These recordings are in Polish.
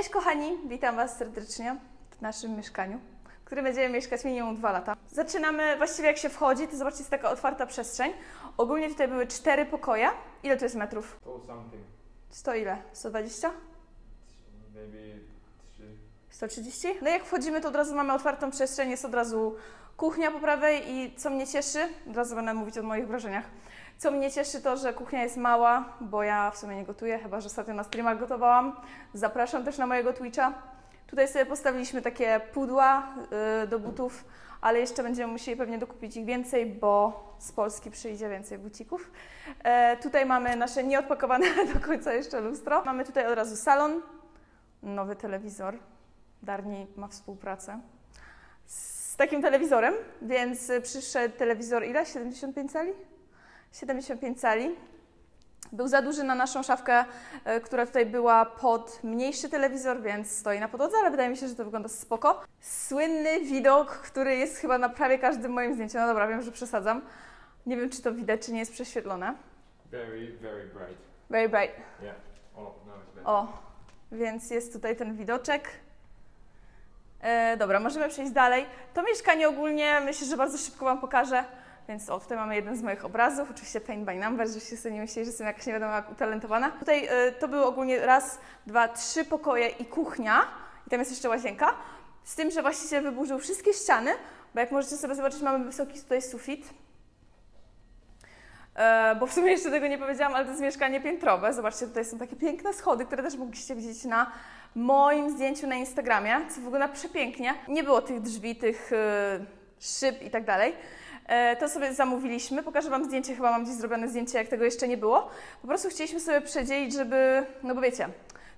Cześć kochani, witam Was serdecznie w naszym mieszkaniu, w którym będziemy mieszkać minimum 2 lata. Zaczynamy, właściwie jak się wchodzi, to zobaczcie, jest taka otwarta przestrzeń. Ogólnie tutaj były 4 pokoje. Ile to jest metrów? 100 ile? 120? Maybe 3. 130? No jak wchodzimy, to od razu mamy otwartą przestrzeń, jest od razu kuchnia po prawej i co mnie cieszy, od razu będę mówić o moich wrażeniach. Co mnie cieszy to, że kuchnia jest mała, bo ja w sumie nie gotuję, chyba że ostatnio na streamach gotowałam. Zapraszam też na mojego Twitcha. Tutaj sobie postawiliśmy takie pudła do butów, ale jeszcze będziemy musieli pewnie dokupić ich więcej, bo z Polski przyjdzie więcej bucików. Tutaj mamy nasze nieodpakowane do końca jeszcze lustro. Mamy tutaj od razu salon, nowy telewizor. Darni ma współpracę z takim telewizorem, więc przyszedł telewizor ile? 75 cali? 75 cali. Był za duży na naszą szafkę, która tutaj była pod mniejszy telewizor, więc stoi na podłodze, ale wydaje mi się, że to wygląda spoko. Słynny widok, który jest chyba na prawie każdym moim zdjęciu. No dobra, wiem, że przesadzam. Nie wiem, czy to widać, czy nie jest prześwietlone. Very, very bright. Very bright. Yeah. Oh, no, it's better. O, więc jest tutaj ten widoczek. Dobra, możemy przejść dalej. To mieszkanie ogólnie myślę, że bardzo szybko Wam pokażę. Więc o, tutaj mamy jeden z moich obrazów, oczywiście paint by number, żebyście sobie nie myśleli, że jestem jakaś nie wiadomo jak utalentowana. Tutaj to były ogólnie raz, 2, 3 pokoje i kuchnia. I tam jest jeszcze łazienka. Z tym, że właściciel wyburzył wszystkie ściany, bo jak możecie sobie zobaczyć, mamy wysoki tutaj sufit. Bo w sumie jeszcze tego nie powiedziałam, ale to jest mieszkanie piętrowe. Zobaczcie, tutaj są takie piękne schody, które też mogliście widzieć na moim zdjęciu na Instagramie, co wygląda przepięknie. Nie było tych drzwi, tych szyb i tak dalej. To sobie zamówiliśmy. Pokażę Wam zdjęcie, chyba mam gdzieś zrobione zdjęcie, jak tego jeszcze nie było. Po prostu chcieliśmy sobie przedzielić, żeby, no bo wiecie,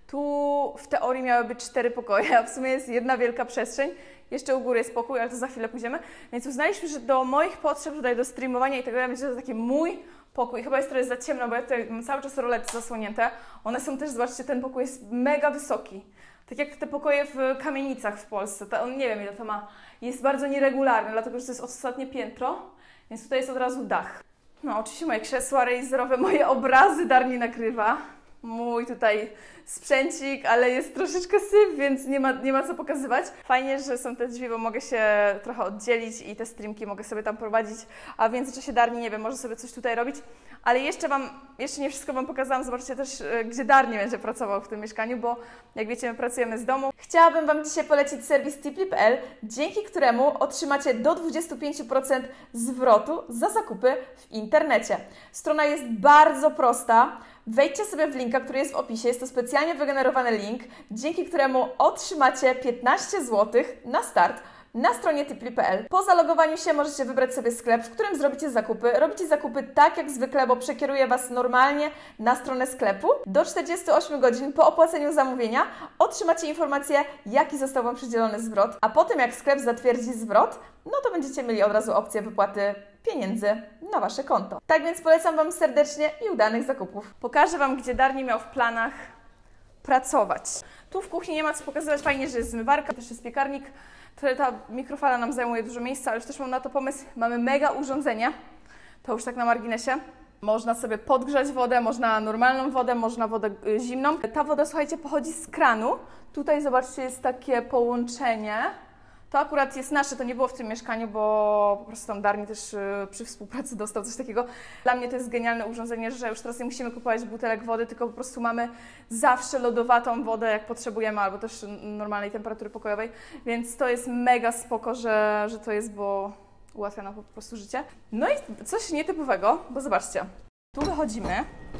tu w teorii miały być 4 pokoje, a w sumie jest jedna wielka przestrzeń. Jeszcze u góry jest pokój, ale to za chwilę pójdziemy. Więc uznaliśmy, że do moich potrzeb, tutaj do streamowania i tak dalej, myślę, że to taki mój pokój. Chyba jest trochę za ciemno, bo ja tutaj mam cały czas rolety zasłonięte. One są też, zobaczcie, ten pokój jest mega wysoki. Tak jak te pokoje w kamienicach w Polsce. To on nie wiem, ile to ma. Jest bardzo nieregularny, dlatego że to jest ostatnie piętro, więc tutaj jest od razu dach. No, oczywiście moje krzesła razerowe, moje obrazy Darni nakrywa. Mój tutaj sprzęcik, ale jest troszeczkę syf, więc nie ma co pokazywać. Fajnie, że są te drzwi, bo mogę się trochę oddzielić i te streamki mogę sobie tam prowadzić, a w międzyczasie Darni, nie wiem, może sobie coś tutaj robić. Ale jeszcze nie wszystko Wam pokazałam, zobaczcie też, gdzie Darni będzie pracował w tym mieszkaniu, bo jak wiecie, my pracujemy z domu. Chciałabym Wam dzisiaj polecić serwis Tipli.pl, dzięki któremu otrzymacie do 25% zwrotu za zakupy w internecie. Strona jest bardzo prosta. Wejdźcie sobie w linka, który jest w opisie. Jest to specjalnie wygenerowany link, dzięki któremu otrzymacie 15 zł na start na stronie Tipli.pl. Po zalogowaniu się możecie wybrać sobie sklep, w którym zrobicie zakupy. Robicie zakupy tak jak zwykle, bo przekieruje Was normalnie na stronę sklepu. Do 48 godzin po opłaceniu zamówienia otrzymacie informację, jaki został Wam przydzielony zwrot, a po tym jak sklep zatwierdzi zwrot, no to będziecie mieli od razu opcję wypłaty pieniędzy na Wasze konto. Tak więc polecam Wam serdecznie i udanych zakupów. Pokażę Wam, gdzie Darni miał w planach pracować. Tu w kuchni nie ma co pokazywać, fajnie, że jest zmywarka, też jest piekarnik. Ta mikrofala nam zajmuje dużo miejsca, ale już też mam na to pomysł. Mamy mega urządzenie, to już tak na marginesie. Można sobie podgrzać wodę, można normalną wodę, można wodę zimną. Ta woda, słuchajcie, pochodzi z kranu. Tutaj, zobaczcie, jest takie połączenie. To akurat jest nasze, to nie było w tym mieszkaniu, bo po prostu tam Darni też przy współpracy dostał coś takiego. Dla mnie to jest genialne urządzenie, że już teraz nie musimy kupować butelek wody, tylko po prostu mamy zawsze lodowatą wodę, jak potrzebujemy, albo też normalnej temperatury pokojowej, więc to jest mega spoko, że to jest, bo ułatwia nam po prostu życie. No i coś nietypowego, bo zobaczcie, tu wychodzimy,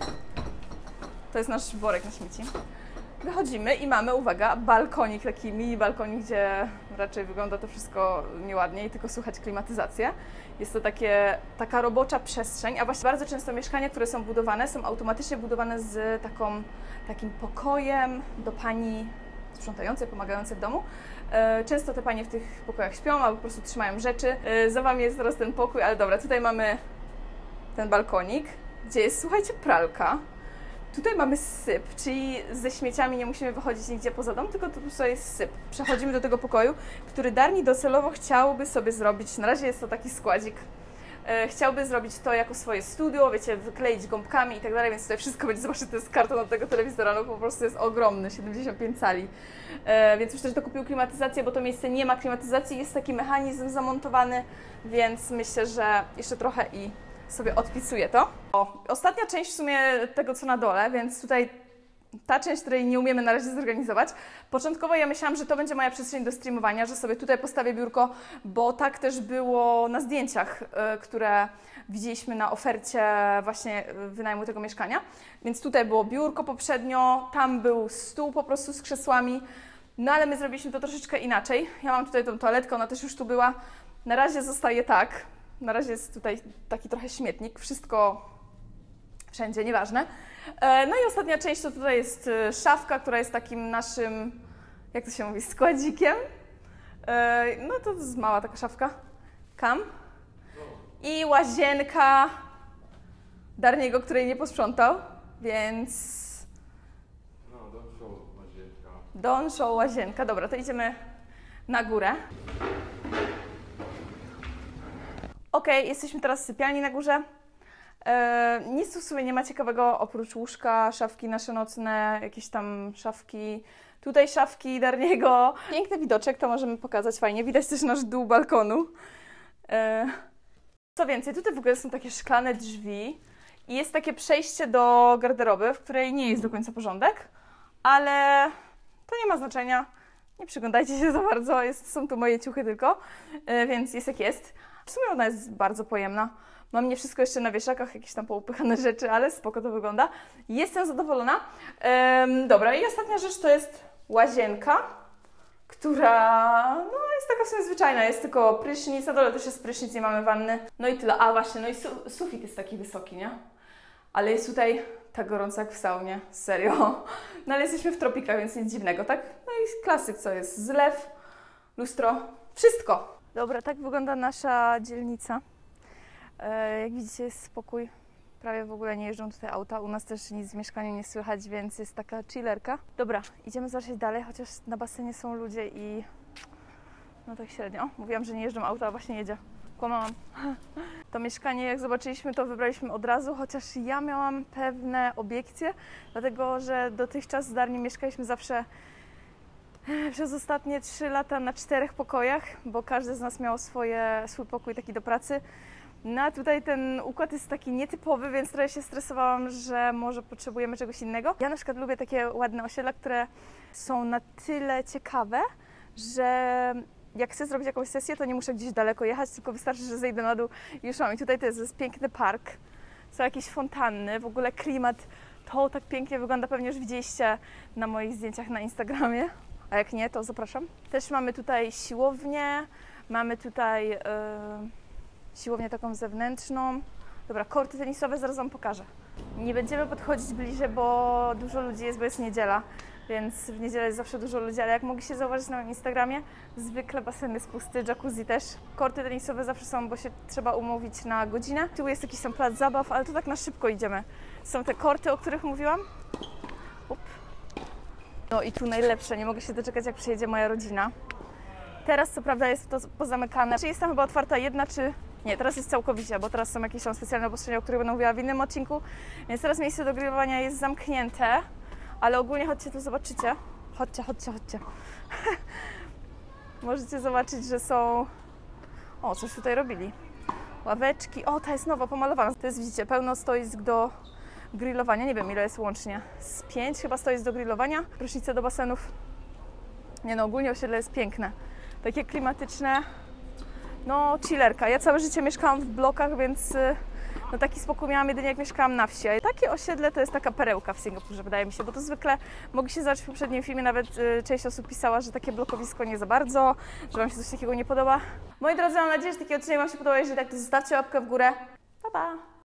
to jest nasz worek na śmieci. Wychodzimy i mamy, uwaga, balkonik, taki mini balkonik, gdzie raczej wygląda to wszystko nieładnie i tylko słychać klimatyzację. Jest to taka robocza przestrzeń, a właściwie bardzo często mieszkania, które są budowane, są automatycznie budowane z takim pokojem do pani sprzątającej, pomagającej w domu. Często te panie w tych pokojach śpią, albo po prostu trzymają rzeczy. Za Wami jest teraz ten pokój, ale dobra, tutaj mamy ten balkonik, gdzie jest, słuchajcie, pralka. Tutaj mamy syp, czyli ze śmieciami nie musimy wychodzić nigdzie poza dom, tylko tu jest syp. Przechodzimy do tego pokoju, który Darni docelowo chciałby sobie zrobić. Na razie jest to taki składzik chciałby zrobić to jako swoje studio, wiecie, wykleić gąbkami i tak dalej, więc tutaj wszystko będzie, zobaczcie, to jest karton od tego telewizora, no po prostu jest ogromny, 75 cali. Więc już też dokupił klimatyzację, bo to miejsce nie ma klimatyzacji, jest taki mechanizm zamontowany, więc myślę, że jeszcze trochę i sobie odpisuję to. Ostatnia część w sumie tego, co na dole, więc tutaj ta część, której nie umiemy na razie zorganizować. Początkowo ja myślałam, że to będzie moja przestrzeń do streamowania, że sobie tutaj postawię biurko, bo tak też było na zdjęciach, które widzieliśmy na ofercie właśnie wynajmu tego mieszkania. Więc tutaj było biurko poprzednio, tam był stół po prostu z krzesłami, no ale my zrobiliśmy to troszeczkę inaczej. Ja mam tutaj tą toaletkę, ona też już tu była. Na razie zostaje tak, na razie jest tutaj taki trochę śmietnik, wszystko wszędzie, nieważne. No i ostatnia część to tutaj jest szafka, która jest takim naszym, jak to się mówi, składzikiem. No to jest mała taka szafka. I łazienka Darniego, której nie posprzątał, więc... No, don't show łazienka. Don't show łazienka. Dobra, to idziemy na górę. Okej, jesteśmy teraz w sypialni na górze. Nic tu w sumie nie ma ciekawego, oprócz łóżka, szafki nasze nocne, jakieś tam szafki, tutaj szafki Darniego. Piękny widoczek, to możemy pokazać fajnie. Widać też nasz dół balkonu. Co więcej, tutaj w ogóle są takie szklane drzwi i jest takie przejście do garderoby, w której nie jest do końca porządek, ale to nie ma znaczenia. Nie przyglądajcie się za bardzo, są tu moje ciuchy tylko, więc jest jak jest. W sumie ona jest bardzo pojemna. Mam nie wszystko jeszcze na wieszakach, jakieś tam poupychane rzeczy, ale spoko to wygląda. Jestem zadowolona. Dobra, i ostatnia rzecz to jest łazienka, która no, jest taka w sumie zwyczajna. Jest tylko prysznic, na dole też jest prysznic, nie mamy wanny. No i tyle. A właśnie, no i sufit jest taki wysoki, nie? Ale jest tutaj tak gorąco jak w saunie, serio. No ale jesteśmy w tropikach, więc nic dziwnego, tak? No i klasyk, co jest? Zlew, lustro, wszystko. Dobra, tak wygląda nasza dzielnica. Jak widzicie, jest spokój. Prawie w ogóle nie jeżdżą tutaj auta. U nas też nic w mieszkaniu nie słychać, więc jest taka chillerka. Dobra, idziemy zobaczyć dalej, chociaż na basenie są ludzie i no tak średnio. Mówiłam, że nie jeżdżą auta, a właśnie jedzie. Kłamałam. To mieszkanie, jak zobaczyliśmy, to wybraliśmy od razu, chociaż ja miałam pewne obiekcje, dlatego że dotychczas z Darniem mieszkaliśmy zawsze przez ostatnie 3 lata na 4 pokojach, bo każdy z nas miał swój pokój taki do pracy. No a tutaj ten układ jest taki nietypowy, więc trochę się stresowałam, że może potrzebujemy czegoś innego. Ja na przykład lubię takie ładne osiedla, które są na tyle ciekawe, że jak chcę zrobić jakąś sesję, to nie muszę gdzieś daleko jechać, tylko wystarczy, że zejdę na dół i już mam. I tutaj to jest piękny park, są jakieś fontanny, w ogóle klimat, to tak pięknie wygląda, pewnie już widzieliście na moich zdjęciach na Instagramie, a jak nie, to zapraszam. Też mamy tutaj siłownię, mamy tutaj siłownię taką zewnętrzną. Dobra, korty tenisowe zaraz Wam pokażę. Nie będziemy podchodzić bliżej, bo dużo ludzi jest, bo jest niedziela, więc w niedzielę jest zawsze dużo ludzi, ale jak mogliście zauważyć na moim Instagramie, zwykle basen jest pusty, jacuzzi też. Korty tenisowe zawsze są, bo się trzeba umówić na godzinę. Tu jest jakiś tam plac zabaw, ale to tak na szybko idziemy. Są te korty, o których mówiłam. No i tu najlepsze, nie mogę się doczekać, jak przyjedzie moja rodzina. Teraz co prawda jest to pozamykane. Czy jest tam chyba otwarta jedna, czy... Nie, teraz jest całkowicie, bo teraz są jakieś tam specjalne obostrzenia, o których będę mówiła w innym odcinku. Więc teraz miejsce do grillowania jest zamknięte, ale ogólnie chodźcie tu, zobaczycie. Chodźcie. Możecie zobaczyć, że są... O, coś tutaj robili. Ławeczki. O, ta jest nowa, pomalowana. To jest, widzicie, pełno stoisk do grillowania. Nie wiem, ile jest łącznie. Z 5 chyba stoisk do grillowania. Prysznice do basenów. Nie no, ogólnie osiedle jest piękne. Takie klimatyczne. No, chillerka. Ja całe życie mieszkałam w blokach, więc no, taki spokój miałam jedynie jak mieszkałam na wsi. A takie osiedle to jest taka perełka w Singapurze, wydaje mi się, bo to zwykle mogliście zobaczyć w poprzednim filmie, nawet część osób pisała, że takie blokowisko nie za bardzo, że Wam się coś takiego nie podoba. Moi drodzy, mam nadzieję, że taki odcinek Wam się podobał. Jeżeli tak, to zostawcie łapkę w górę. Pa, pa!